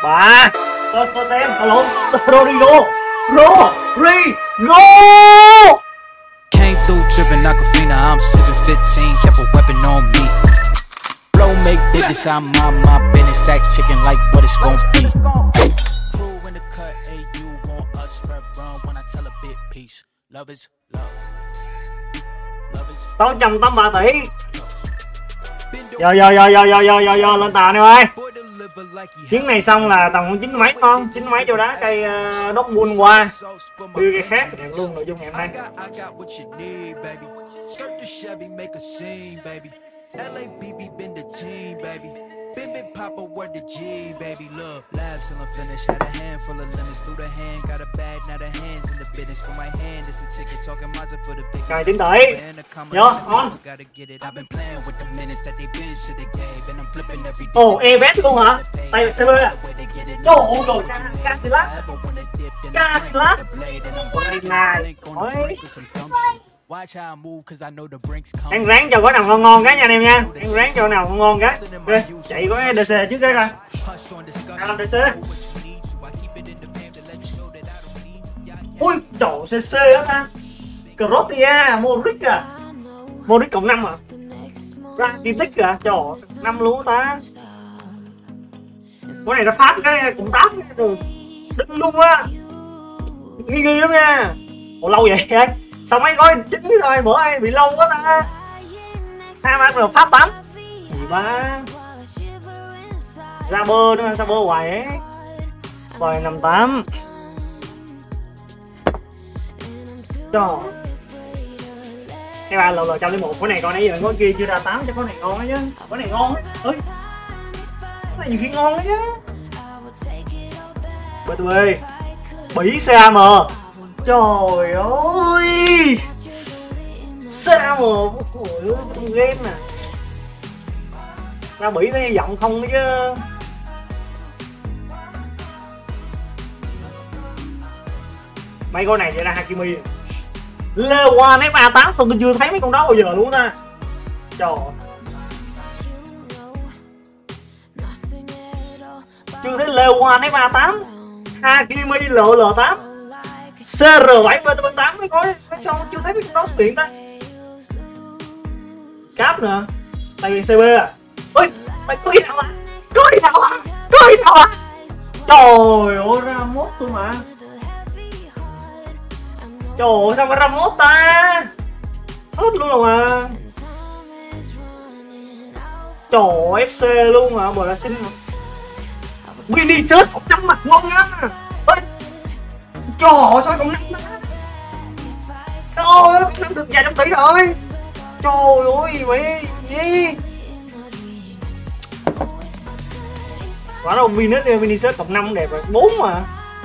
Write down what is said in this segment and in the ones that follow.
Bà cho xem lộn Rodrigo. Came through dripping Aquafina, I'm sipping 15, kept a weapon on me. Blow make digits, I'm on my business, stack chicken like what it's gon' be. Crew in the cut, hey, you want us spread run when I tell a bit peace. Love is love. Love is 683 tỷ. Giờ lên tàu nè ơi. Chuyến này xong là tầm khoảng 9 mấy con, 9 mấy cho đá cây đốt buôn qua. Đưa cây khác thì luôn nội dung ngày hôm nay. Been Papa word the G, baby, look. Labs till I'm finished, had a handful of lemons through the hand, got a bag, now the hands in the business. For my hand, it's a ticket, talking Mazda for the big. Cài 9 tỷ. Vô, on. I've been playing with the minutes that they been should have gave, and I'm flipping every day. Ồ, evet luôn hả? Tay CB à? Trời ơi rồi, Casillas. Ôi này, ôi. Anh ráng cho có nào ngon ngon cái nha anh em nha. Anh ráng cho nào ngon ngon cái. Ok, chạy có cái DC trước cái coi. Làm DC. Ui, trời CC đó ta. Croatia, Modric à. Modric cộng 5 à. Rakitic à, trời 5 luôn ta. Cái này nó phát cái cũng 8 rồi. Đinh luôn á. Nghi lắm nha. Ủa lâu vậy anh? Sao mấy gói 9 rồi, bữa ai bị lâu quá ta. Sao mà rồi phát 8. Gì ba. Ra bơ nữa, sao bơ hoài ấy. Rồi 58. Trời. Cái ba lờ 101, cái này con nãy giờ có kia chưa ra 8 cho con này ngon đó chứ. Con này ngon ấy. Ơi. Cái này nhiều khi ngon đấy chứ. BTB. Bỉ CAM. Trời ơi. Sao mà con game nè. Ra Bỉ thấy hy vọng không đó chứ. Mấy con này vậy ra Hakimi. Lewan F38 sao tôi chưa thấy mấy con đó bao giờ luôn ta. Trời. Chưa thấy Lewan F38, Hakimi LL8, CR7 BT8 mấy gói sao chưa thấy mấy con đó xuất hiện ta. Cáp nè. Tại vì CB à. Ôi, mày có gì nào à? Có gì nào à? Có gì nào à? Trời ơi, ra mốt tôi mà. Trời ơi, sao mà ra mốt ta? Hết luôn rồi mà. Trời ơi, FC luôn mà, bờ là xinh mà. Vinicius 100 mặt ngon nha. Ôi. Trời ơi, sao còn 5 ta? Trời ơi, Việt được vài trăm tỷ rồi. Trời ơi, mày gì? Quả đâu Vinicius cộng 5 đẹp rồi, 4 mà.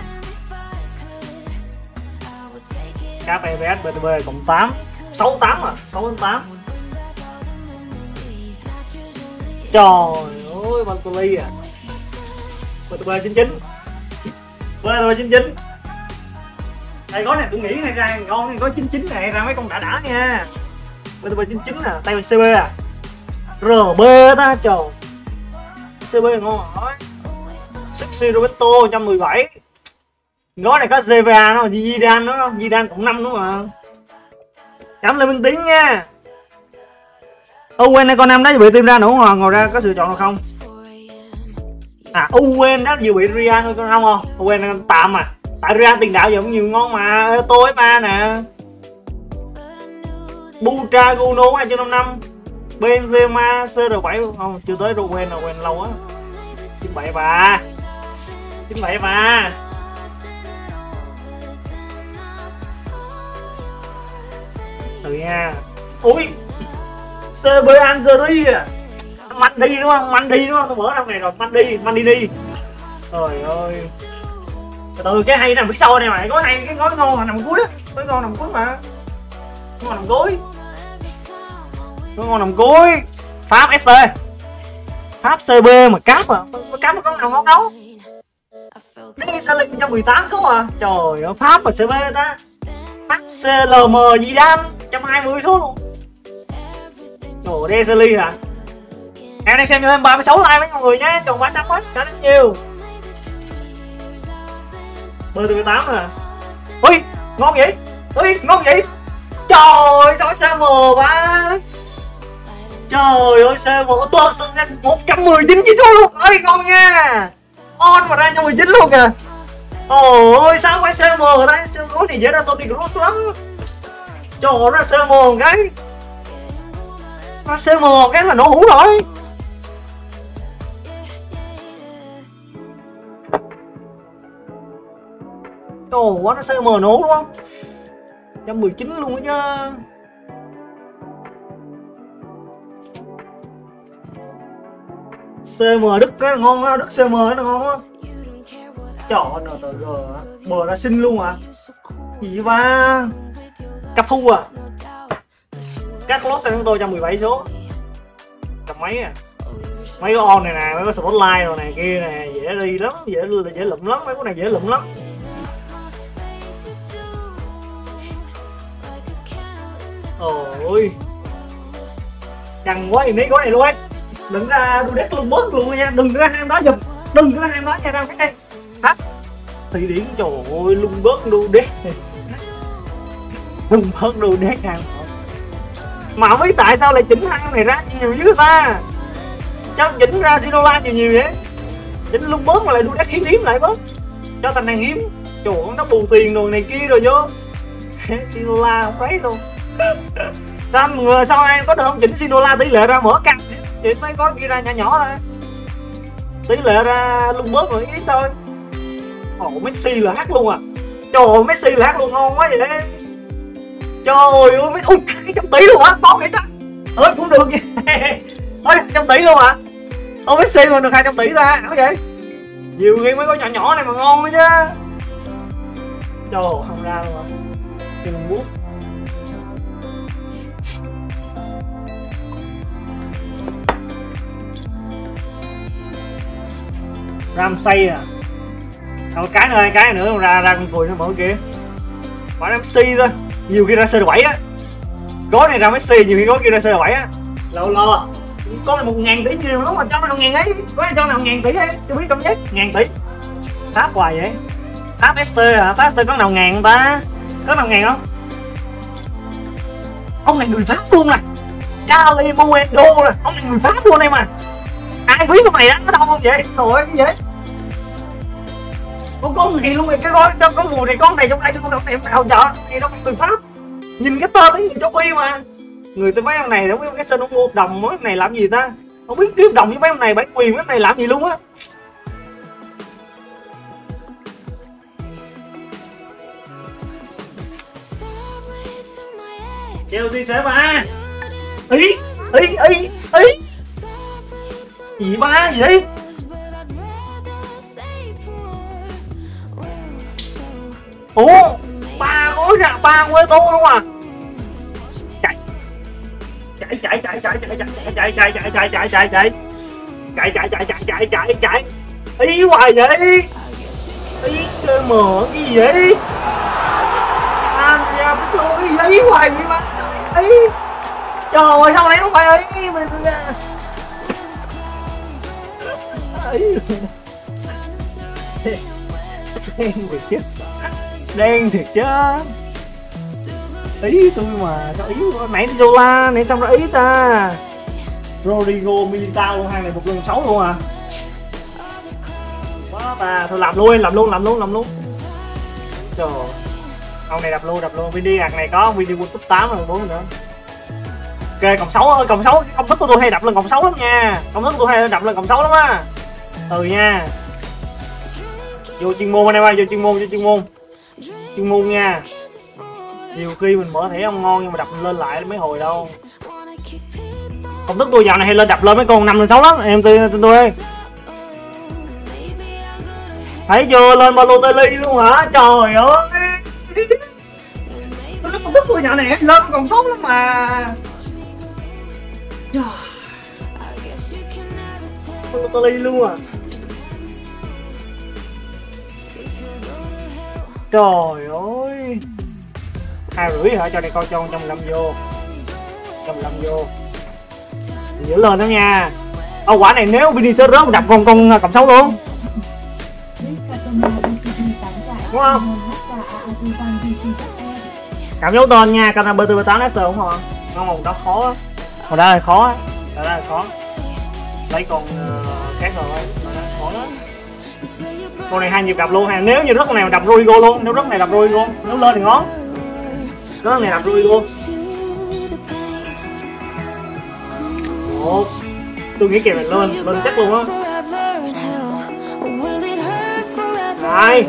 Cáp EVS BTB cộng 8, 68 à, 68. Trời ơi, Balotelli à. BTB 99. BTB 99. Đây gói này tôi nghĩ này ra ngon, này gói 99 này ra mấy con đã nha. BTB 99 à, tay bằng CB à. RB ta trời. CB ngon rồi. Sexy Roberto 117. Gói này có GVA nó, Zidane nó, Zidane cộng 5 đúng mà. Cảm ơn Minh Tiến nha. Owen này con 5 đó bị tim ra nữa không? Ngồi ra có sự chọn nào không? À Owen đó vừa bị Real thôi con không? Owen tạm à. Tại Real tiền đạo giờ cũng nhiều ngon mà. Tô FA nè. Butraguno 255. Benzema CR7 không? Chưa tới Owen nào, Owen lâu á. 97 bà. 97 bà. Từ nha. Ui. CB Algeria à. Mandi đúng không? Mandi đúng không? Tôi mở trong này rồi. Mandi đi. Trời ơi. Từ cái hay nằm phía sau này mày. Có hay cái gói ngon là nằm cuối á. Gói ngon nằm cuối mà. Ngon nằm cuối. Gói ngon nằm cuối. Pháp ST. Pháp CB mà cáp à. Cáp nó có nào ngon đâu. Cái Salim 118 số à. Trời ơi, Pháp và CB ta. Pháp CLM Zidane 120 số luôn. Trời Desali hả? Em đang xem cho thêm 36 like mấy mọi người nhé. Chồng 300 hết. Cảm ơn nhiều. bơ từ 8 à. Ui ngon vậy, ui ngon vậy, trời ơi sao CM quá, trời ơi CM tôi sinh ra 119 chỉ số luôn, ơi ngon nha, on mà ra 119 luôn kìa. Ôi sao phải CM rồi ta, CM này dễ ra Tony Kroos lắm, trời ơi ra CM một cái, ra CM một cái là nổ hũ rồi. Ồ quá nó CM nổ đúng không, 119 luôn á chứ. CM Đức rất là ngon á, Đức CM nó ngon á. Trời ơi NTG bờ ra xinh luôn à, gì ba cặp phu à, các lót xe của tôi 117 số, trăm mấy à. Mấy cái on này nè, mấy cái spotlight rồi này kia nè, dễ đi lắm, dễ lụm lắm, mấy cái này dễ lụm lắm. Ôi căng quá, em lấy gói này luôn ấy, đừng ra đu đét luôn bớt luôn nha, đừng ra ham đó giùm, đừng ra ham đó nha, ra cái đây hả thì điển, trời ơi lung bớt đu đét lung bớt đu đét ham, mà không biết tại sao lại chỉnh hai này ra nhiều với người ta, cho chỉnh ra Zinola nhiều vậy, chỉnh lung bớt mà lại đu đét hiếm lại bớt, cho thành hàng hiếm, trời ơi nó bù tiền rồi này kia rồi vô Zinola không thấy luôn. Sao em có được không, chỉnh Zinola tỷ lệ ra mở căng, chỉnh mấy gói kia ra nhỏ nhỏ thôi, tỷ lệ ra lung bớt rồi ít thôi. Ồ Messi là hát luôn à, trời ơi Messi là hát luôn, ngon quá vậy đấy, trời ơi ui 200 tỷ luôn hả, ngon vậy ta, ơi cũng được vậy ơi 200 tỷ luôn hả, ô Messi mà được 200 tỷ ta, có vậy nhiều khi mấy gói nhỏ nhỏ này mà ngon đó chứ, trời ơi không ra luôn à, cái lung bút. Ramsey à, thôi cái nữa ra con cùi nó mở kia, phải Messi thôi, nhiều khi ra C7 á, gói này ra Messi, nhiều khi gói kia ra C7 á, lâu có là 1.000 tỷ nhiều lắm mà cho nó 1.000 ấy, gói này cho nào 1.000 tỷ ấy, chưa biết cảm giác 1.000 tỷ, tháp hoài vậy, tháp ST à, tháp ST có nào 1.000 không ta, có nào 1.000 không, ông này người Pháp luôn nè, Charlie Moendo nè, ông này người Pháp luôn đây mà, ai biết con này nó đâu không vậy, trời ơi cái gì con này luôn rồi, cái gói có mùi này, con này trong đây, con này nào chợ này đâu người Pháp, nhìn cái tơ thấy người châu Phi mà, người tới mấy ông này không biết cái sân ông mua hợp đồng mấy ông này làm gì ta, không biết ký hợp đồng với mấy ông này bán quyền mấy ông này làm gì luôn á. Chelsea sẽ ba ý gì ba vậy, ủa ba gói ra ba quê tô luôn à, chạy ý hoài vậy, ý CM cái gì vậy, Andrea Pirlo cái gì ý hoài vậy mà, ý trời ơi sao này không phải ý mình đen thiệt chứ, ý tôi mà sao ý nãy Zola này xong ra ý ta, Rodrigo Militao hai này một lần 6 luôn à, quá ta, thôi làm luôn, trời ông này đập luôn, video này có video World Cup 8 rồi 4 nữa. Ok cộng 6 ơi, cộng 6 công thức của tôi hay đập lên cộng 6 lắm nha, công thức của tôi hay đập lên cộng 6 lắm á, từ nha, vô chuyên môn anh em ơi, vô chuyên môn nha, nhiều khi mình mở thẻ không ngon nhưng mà đập lên lại mấy hồi đâu, công thức tôi dạo này hay lên đập lên mấy con 5 lên 6 lắm em tin tôi ơi, thấy chưa, lên Balotelli luôn hả, trời ơi công thức tôi dạo này lên còn sốt lắm mà, Balotelli luôn à, trời ơi 2,5 hả, cho này coi cho 115 vô, 115 vô dữ lên đó nha. Quả này nếu Vinicius rớt đập con cộng 6 luôn. đúng không? Cảm dấu tên nha, Cam BT8 Master đúng không? Con màu đó khó á. Màu đó là khó á. Đó là khó. Lấy con khác rồi, khó lắm. Con này 2 nhịp đập luôn ha. Nếu như rất này đập Rodrigo luôn, nếu rất này đập Rodrigo, nếu lên thì ngon. Rất này đập Rodrigo. Ồ, tôi nghĩ kèo này lên chắc luôn á. Này.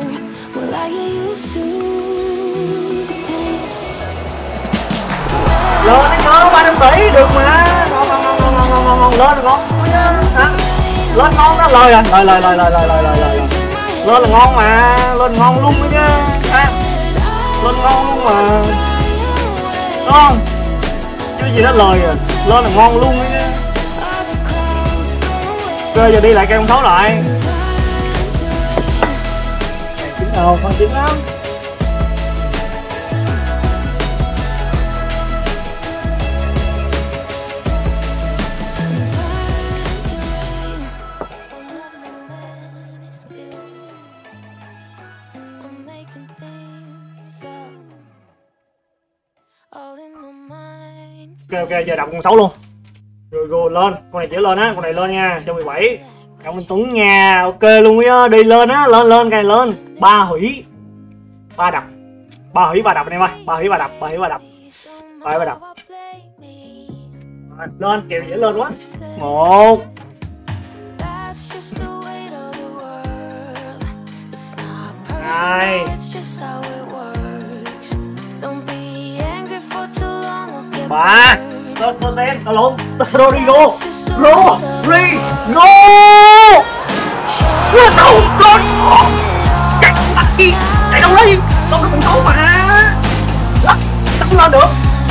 Lên anh ngon, 350 được mà. Ngon, lên ngon. Lên ngon đó, lời rồi. Lời. Lên là ngon mà, lên ngon luôn đó chứ. Lên ngon luôn mà. Đúng không? Chứ gì đó lời rồi. Lên là ngon luôn đó chứ. Rồi giờ đi lại cây con số lại. Con chính lắm. Ok, giờ đọc con 6 luôn. Rồi lên, con này chỉ lên á, con này lên nha, cho 17. Cảm ơn Tuấn nha, ok luôn á, đi lên á, lên cái này lên. 3 hủy 3 đập. 3 hủy 3 đập anh em ơi, 3 hủy 3 đập. Lên, kèo dễ lên quá. 1 2 3 Sen, tao lộn, Rodrigo. Lên sao con chạy đâu đi, con nó cũng xấu mà. Sao không lên được?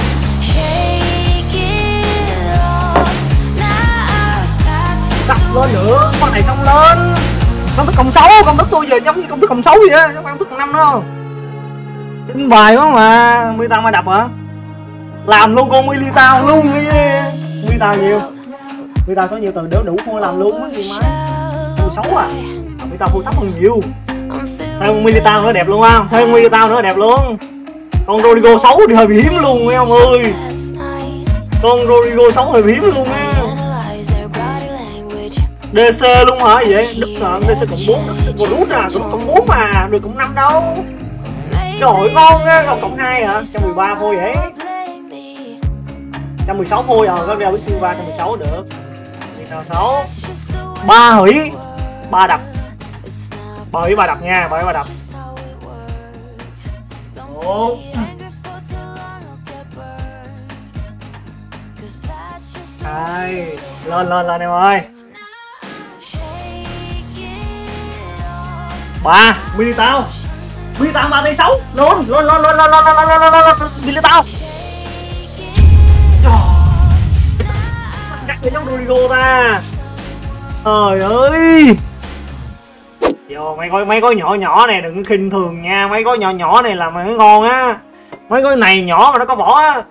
Sắp lên nữa, con này xong lên. Công thức cộng 6, công thức tôi giờ giống như công thức cộng 6 vậy á, không phải công thức cộng 5 đâu. Tính bài quá mà, Militao mà đập hả? Làm luôn con Militao luôn đi. Militao nhiều. Militao số nhiều từ đỡ đủ không làm luôn á gì mà. Tôi xấu à. Militao full thấp hơn nhiều. Thêm con Militao nữa đẹp luôn không? Thêm con Militao nữa đẹp luôn. Con Rodrigo xấu thì hơi bị hiếm luôn mấy ông ơi. Con Rodrigo xấu hơi bị hiếm luôn á. DC luôn hả vậy? Đức DC cộng 4, Đức còn rút à, Đức cộng 4 mà, được cộng 5 đâu. Trời ơi ngon á, còn cộng 2 hả? 113 thôi vậy. 116 thôi à, có đeo với Silva 116 được. Militao 6. 3 hủy 3 đập. 3 hủy 3 đập nha, 3 hủy 3 đập. 1 2 lên em ơi. 3 Militao 3 tay 6 luôn Militao. Cắt giống Rodrigo ta. Trời ơi. Vô mấy gói nhỏ này đừng khinh thường nha, mấy gói nhỏ này là mà nó ngon á. Mấy gói này nhỏ mà nó có vỏ á.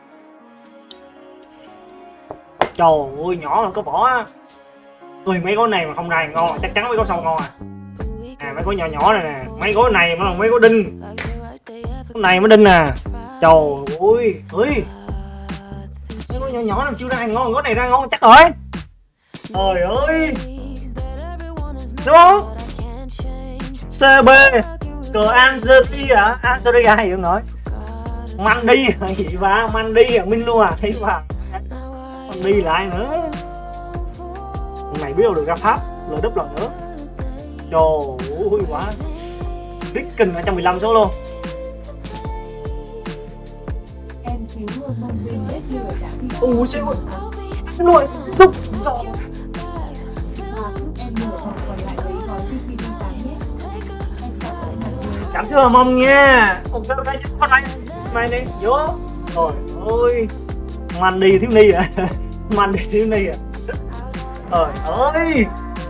Trời ơi nhỏ mà có vỏ á. Ui mấy gói này mà không ra ngon, chắc chắn mấy gói sau ngon à. Mấy gói nhỏ này nè, mấy gói này mà là mấy gói đinh. Cái này mới đinh nè. Trời ơi, mấy gói nhỏ nào chưa ra ngon, gói này ra ngon chắc rồi. Trời ơi. Đúng không? CB cờ Anzeti hả? Anzeti hay vậy nói. Mandy gì ba, Mandy Minh luôn à, thấy bà. Mandy lại nữa. Này biết đâu được ra Pháp, lời đúp lần nữa. Trời ơi quá. Rickin 115 số luôn. Ui xíu luôn. Đúc. Cảm xúc mong nha. Một cái con này đi vô. Trời ơi. Mandy thiếu ni à. Mandy thiếu ni à. Trời ơi.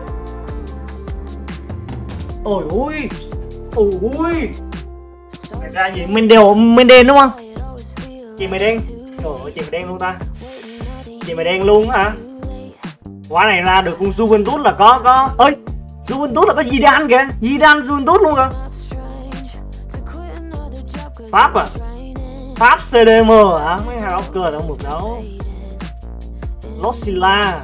Ôi ôi. Ôi. Ra gì Menden đúng không? Chị mày đen. Trời ơi chị mày đen luôn ta. Chị mày đen luôn hả? Quả này ra được con Juventus là có ơi. Juventus là có Zidane kìa. Zidane Juventus luôn kìa. Pháp à? Pháp CDM hả? Mấy hai rocker đâu được đâu. Lossila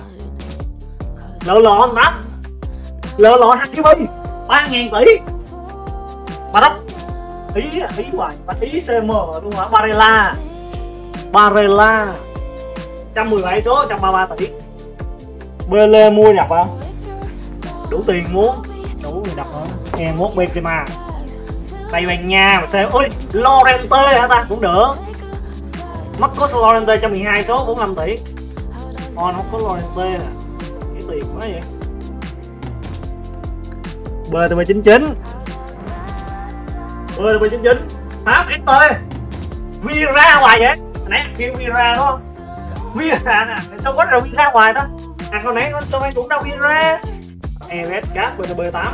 LL Nắp LL HQB 3.000 tỷ. Baroque Ý hoài, Ý CM luôn hả? Barella 117 số 133 tỷ. Bele mua nhập hả? Đủ tiền muốn, đủ tiền đập hả? Em mốt Benzema Tây Ban Nha mà xem. Ôi Lorente hả ta? Cũng được. Marcos Lorente 112 số 45 tỷ. Nó có Lorente à? Cái tiền quá vậy. BTB99 Pháp ST Vira hoài vậy. Nãy kêu Vira đúng không? Vira nè, sao có ra Vira hoài ta? Con nãy con sao cũng đâu Vira. ES Card BTB8.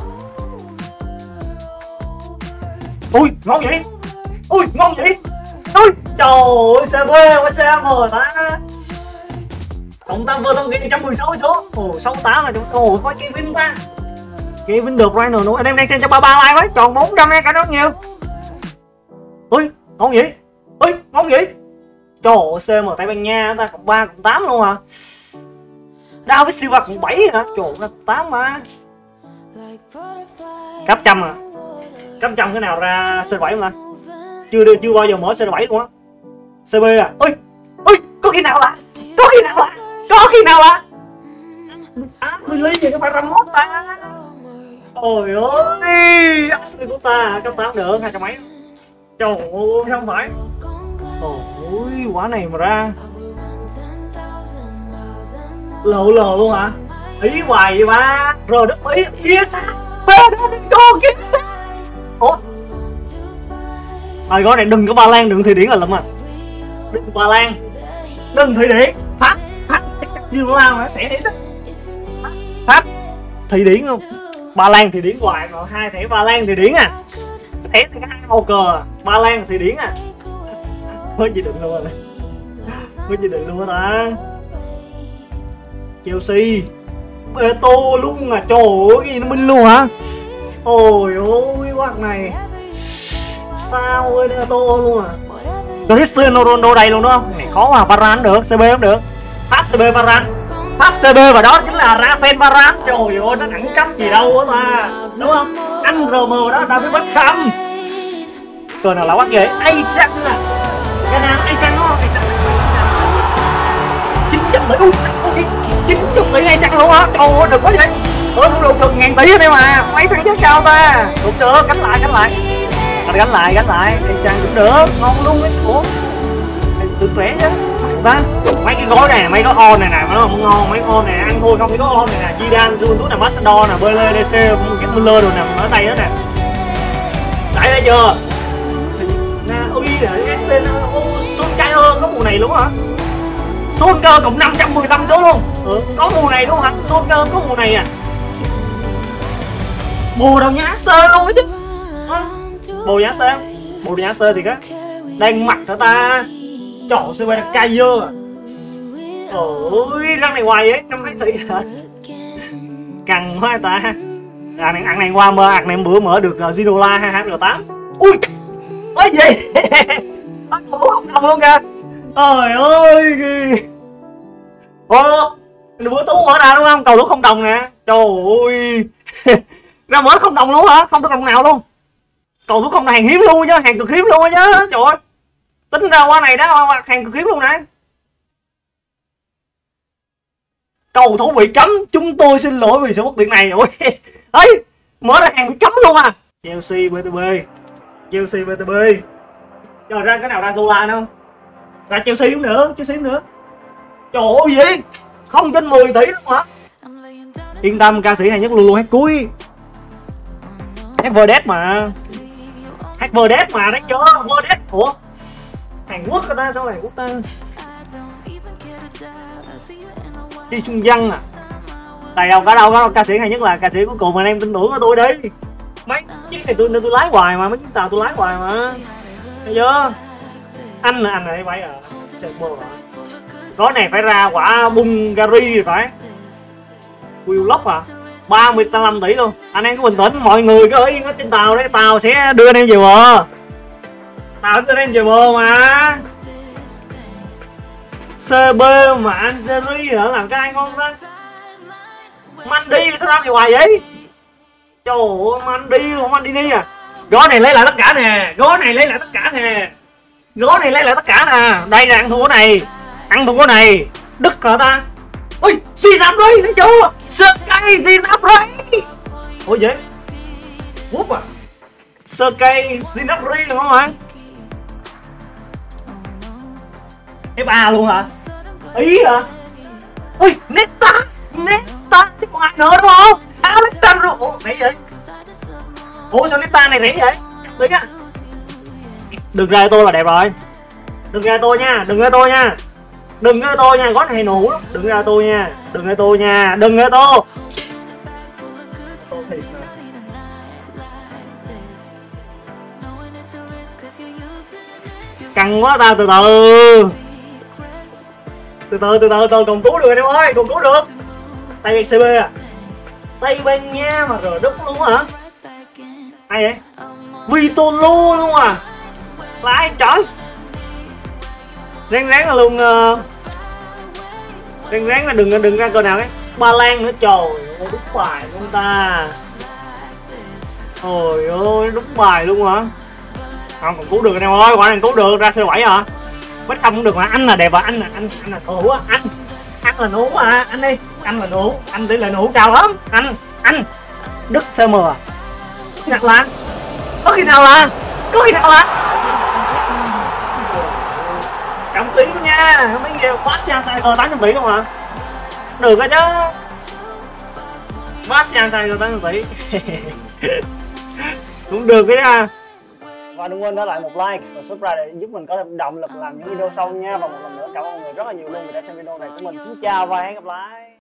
Ui ngon vậy. Ui trời ơi CB quá xem rồi ta. Cộng tăng vừa tăng kia 116 số. Ồ 68 là ồ có Kevin ta. Kevin được Rhino nữa. Anh em đang xem cho 33 like với, còn 400 em cả đó nhiều. Ui ngon vậy. Trời ơi CM Tây Ban Nha ta, cộng 3 cộng 8 luôn hả? David Silva cộng 7 hả? Trời ơi 8 mà. Cấp trăm à? Cấp trăm cái nào ra C7 không ta? Chưa bao giờ mở C7 luôn á. CB à? Ui có khi nào là Willy gì nó phải 51 ta. Ôi ơi Ashley của ta cấp 8 được 200 mấy. Trời ơi không phải. Ôi quả này mà ra lộ luôn hả? Ý hoài vậy ba. Rồi đất Ý kia sao? Con kia sao? Ủa? Rồi gói này đừng có Ba Lan, đừng Thụy Điển là lắm à. Đừng Ba Lan, đừng Thụy Điển. Pháp chắc chưa lao hả? Thẻ Điển đó. Pháp Thụy Điển không? Ba Lan Thụy Điển hoài rồi, hai thẻ Ba Lan Thụy Điển à. Thẻ này có hai màu cờ Ba Lan Thụy Điển à. Mới dự định luôn rồi ta. Chelsea Beto luôn à. Trời ơi cái gì nó minh luôn hả? Ôi ôi quạt này sao ơi Beto luôn à. Cristiano Ronaldo đây luôn đúng không? Này khó mà. Varane được, CB không được. Pháp CB Varane, Pháp CB và đó chính là Rafael Varane. Trời ơi nó đẳng cấp gì đâu á ta, đúng không? Anh RM đó David Beckham. Cờ nào là quát ghê. Isaac nè. Cái nào Isaac đúng không? Isaac 900 tỷ. 900 tỷ Isaac luôn hả? Trời ơi đừng có vậy. Cũng được gần 1000 tỷ đây mà. Mấy sáng chết cao ta. Cũng được, gánh lại. Gánh lại. Isaac cũng được, ngon luôn ấy. Ủa? Tự khỏe chứ. Ta. Mấy cái gói này, mấy gói on này nè, nó không ngon, mấy on này ăn thôi không. Cái gói on này nè, Zidane, Juventus nè, Massador nè, Bele, DC, cái Müller đồ nằm ở đây đó nè. Đấy ra chưa? Ui nè, SC Solskjaer có mùa này luôn hả? Solskjaer cộng 515 số luôn. Có mùa này luôn hả? Solskjaer có mùa này à? Bồ đầu nhà Aster luôn chứ. Bồ nhà Aster thì á. Đang mặc hả ta? Trời ơi, CB là cay dơ à. Ôi, răng này hoài vậy, 5 tỷ hả? Căng quá ta. Ăn này qua mơ, ăn này bữa mở được Ginola 2H8. Ui, ôi gì? Cầu thủ không đồng luôn kìa. Trời ơi. Bữa Tú mở ra đúng không? Cầu thủ không đồng nè. Trời ơi. Ra mở không đồng luôn hả? Không được đồng nào luôn. Cầu thủ không này hàng hiếm luôn chứ, hàng cực hiếm luôn chứ. Trời ơi. Tính ra qua này đó hàng cực hiếm luôn nè. Cầu thủ bị cấm, chúng tôi xin lỗi vì sự bất tiện này. Ôi, ấy mở ra hàng bị cấm luôn à. Chelsea BTB. Trời ra cái nào ra Zola không? Ra Chelsea cũng được, Trời ơi gì? Không trên 10 tỷ luôn hả? Yên tâm, ca sĩ hay nhất luôn hát cuối. Hát Verdet mà. Đấy chưa? Verdet. Ủa? Hàn Quốc ta, sao Hàn Quốc ta? Chi Xuân Dân à? Đây đâu có ca sĩ hay nhất là ca sĩ cuối cùng mà anh em tin tưởng của tôi đi. Mấy chiếc này tôi lái hoài mà, mấy chiếc tàu tôi lái hoài mà. Thấy chưa? Anh này vậy à? Gói này phải ra quả Bulgari thì phải. Willock à? 35 tỷ luôn. Anh em cứ bình tĩnh, mọi người cứ ở yên ở trên tàu đấy, tàu sẽ đưa anh em về bờ. Tao cho nên bơ mà. CB mà anh series hả? Làm cái ai ngon đó. Mandy sao làm gì hoài vậy? Trời ơi, Mandy luôn, Mandy à. Gói này lấy lại tất cả nè, gói này lấy lại tất cả nè. Gói này lấy lại tất cả nè. Đây là ăn thua cái này. Ăn thua cái này. Đứt hả ta? Ui, Zinabri thấy chưa? Sky Zinabri. Ủa vậy? Whoop à? Sky Zinabri đúng không anh? F3 luôn hả? Ý hả? Ui, Neta chứ còn ai nữa đúng không? Alexandro, ủa rẻ vậy? Ủa sao Neta này rẻ vậy? Được á. Đừng ra tôi là đẹp rồi. Đừng ra tôi nha, đừng ra tôi nha. Đừng ra tôi nha, gói này nụ lắm. Đừng ra tôi nha, đừng ra tôi nha, đừng ra tôi. Căng quá ta, từ từ tôi còn cứu được em ơi, còn cứu được. Tay CB à? Tây Ban Nha mà rồi đúng luôn hả? Ai vậy? Vitolo luôn à? Là ai trời? Ráng là luôn ráng là đừng ra cờ nào ấy. Ba Lan nữa, trời ơi đúng bài luôn ta. Ôi ơi đúng bài luôn hả? Không còn cứu được anh em ơi, quả này cứu được, ra C7 hả? Bách không cũng được mà, anh là đẹp và anh là thủ á, anh là nổ mà, anh đi, anh là nổ, anh tỷ lệ nổ cao lắm, anh Đức CM à? Nhặt là có khi nào là cảm tính nha, không tính nhiều. Bastian Tiger 800 tỷ không hả? Được rồi chứ. Bastian Tiger 800 tỷ cũng được đấy nha. Và đừng quên để lại một like và subscribe để giúp mình có thêm động lực làm những video sau nha. Và một lần nữa cảm ơn mọi người rất là nhiều luôn vì đã xem video này của mình. Xin chào và hẹn gặp lại.